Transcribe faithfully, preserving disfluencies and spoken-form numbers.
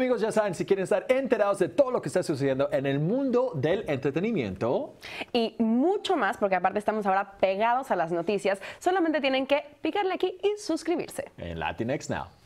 amigos, ya saben, si quieren estar enterados de todo lo que está sucediendo en el mundo del entretenimiento y mucho más, porque aparte estamos ahora pegados a las noticias, solamente tienen que picarle aquí y suscribirse en Latinx Now.